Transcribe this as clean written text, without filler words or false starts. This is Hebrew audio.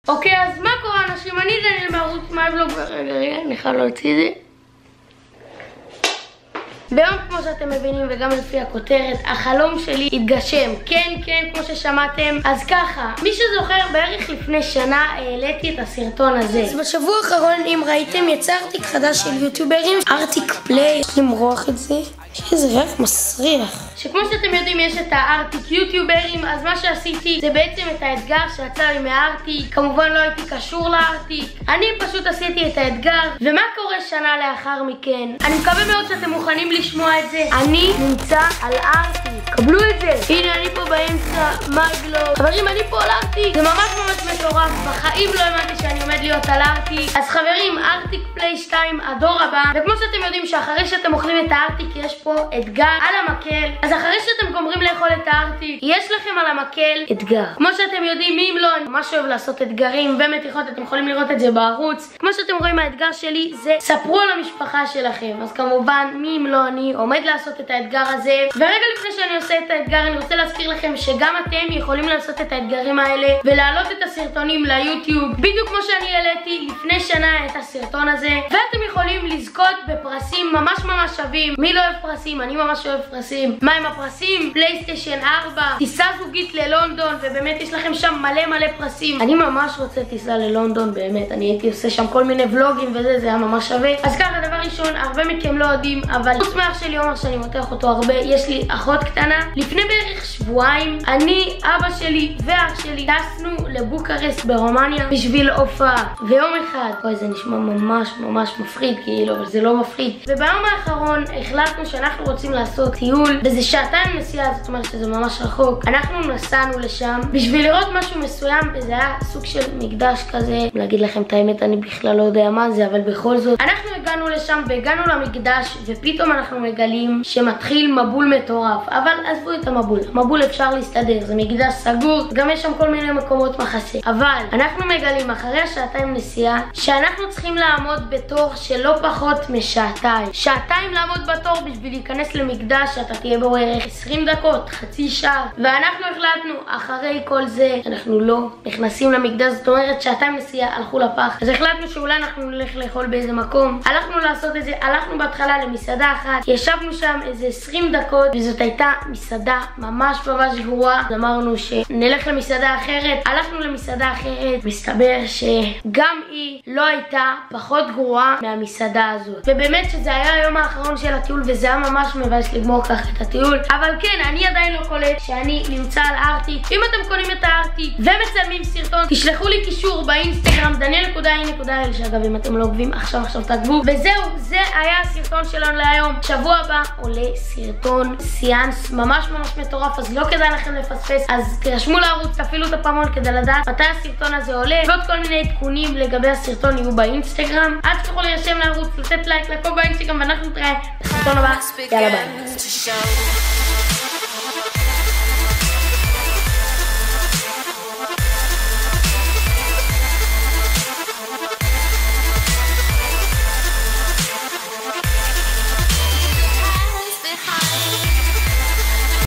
אוקיי, אז מה קורה אנשים? אני דניאל מערוץ מייבלוג, רגע, אני חייב להוציא את זה. ביום כמו שאתם מבינים וגם לפי הכותרת, החלום שלי התגשם. כן, כמו ששמעתם. אז ככה, מי שזוכר, בערך לפני שנה העליתי את הסרטון הזה. אז בשבוע האחרון, אם ראיתם, יצא ארטיק חדש של יוטיוברים, ארטיק פליי. למרוח את זה. יש איזה ריח מסריח. שכמו שאתם יודעים, יש את הארטיק יוטיוברים, אז מה שעשיתי זה בעצם את האתגר שיצא לי מהארטיק. כמובן לא הייתי קשור לארטיק. אני פשוט עשיתי את האתגר, ומה קורה שנה לאחר מכן? אני מקווה מאוד שאתם מוכנים לשמוע את זה. אני נמצא על ארטיק. קבלו את זה. הנה אני פה באמצע, מייבלוג. חברים, אני פה על ארטיק. זה ממש מטורף. בחיים לא האמנתי שאני עומד להיות על ארטיק. אז חברים, ארטיק פליי 2 הדור הבא. וכמו שאתם יודעים שאחרי שאתם אוכלים את הארטיק יש פה אתגר על המקל. אז אחרי שאתם גומרים לאכול את הארטיק, יש לכם על המקל אתגר. כמו שאתם יודעים, מי אם לא, אני ממש אוהב לעשות אתגרים ומתיחות, אתם יכולים לראות את זה בערוץ. כמו שאתם רואים, האתגר שלי זה ספרו על המשפחה שלכם. אז כמובן, מי אם לא, אני עומד לעשות את האתגר הזה. ורגע לפני שאני עושה את האתגר, אני רוצה להזכיר לכם שגם אתם יכולים לעשות את האתגרים האלה ולהעלות את הסרטונים ליוטיוב, בדיוק כמו שאני העליתי לפני שנה את הסרטון הזה. ואתם יכולים לזכות בפרסים ממש שווים. מי לא אוהב פרסים? אני ממש אוהב פרסים. מה עם הפרסים? פלייסטיישן 4, טיסה זוגית ללונדון, ובאמת יש לכם שם מלא פרסים. אני ממש רוצה טיסה ללונדון, באמת. אני הייתי עושה שם כל מיני ולוגים וזה, זה היה ממש שווה. אז ככה, דבר ראשון, הרבה מכם לא יודעים, אבל חוץ מאח שלי עומר שאני מותח אותו הרבה, יש לי אחות קטנה. לפני בערך שבועיים, אני, אבא שלי ואח שלי טסנו לבוקרשט ברומניה בשביל הופעה. ויום אחד, אוי, זה נשמע ממש מפחיד, כאילו, אבל זה לא מפחיד. וביום האחרון החלטנו שאנחנו רוצים לעשות טיול, וזה שעתיים נסיעה, זאת אומרת שזה ממש רחוק. אנחנו נסענו לשם בשביל לראות משהו מסוים, וזה היה סוג של מקדש כזה. להגיד לכם את האמת, אני בכלל לא יודע מה זה, אבל בכל זאת אנחנו הגענו לשם והגענו למקדש, ופתאום אנחנו מגלים שמתחיל מבול מטורף. אבל עזבו את המבול אפשר להסתדר, זה מקדש סגור, גם יש שם כל מיני מקומות מחסה. אבל אנחנו מגלים אחרי השעתיים נסיעה שאנחנו צריכים לעמוד בתור של לא פחות שעתיים לעמוד בתור בשביל להיכנס למקדש שאתה תהיה בו ערך 20 דקות, חצי שעה. ואנחנו החלטנו אחרי כל זה אנחנו לא נכנסים למקדש, זאת אומרת שעתיים נסיעה הלכו לפח. אז החלטנו שאולי אנחנו נלך לאכול באיזה מקום. הלכנו לעשות את זה, הלכנו בהתחלה למסעדה אחת, ישבנו שם איזה 20 דקות, וזאת הייתה מסעדה ממש גרועה. אז אמרנו שנלך למסעדה אחרת, הלכנו למסעדה אחרת, מסתבר שגם היא לא הייתה פחות גרועה מהמסעדה הזאת. ובאמת שזה היה היום האחרון של הטיול, וזה היה ממש מבאס לגמור ככה את הטיול. אבל כן, אני עדיין לא קולט שאני נמצא על ארטיק. אם אתם קונים את הארטיק ומצלמים סרטון, תשלחו לי קישור באינסטגרם daniel.in.il, שאגב אם אתם לא עוקבים עכשיו תעקבו. וזהו, זה היה הסרטון שלנו להיום. שבוע הבא עולה סרטון סיאנס ממש מטורף, אז לא כדאי לכם לפספס. אז תרשמו לערוץ, תפעילו את הפעמון כדי לדעת מתי הסרטון הזה עולה, ועוד כל מיני עדכונים לגבי הסרטון יהיו באינסטגרם. אל תשכחו להירשם לערוץ, לתת לייק, לעקוב באינסטגרם, ואנחנו נתראה בסרטון הבא. יאללה ביי.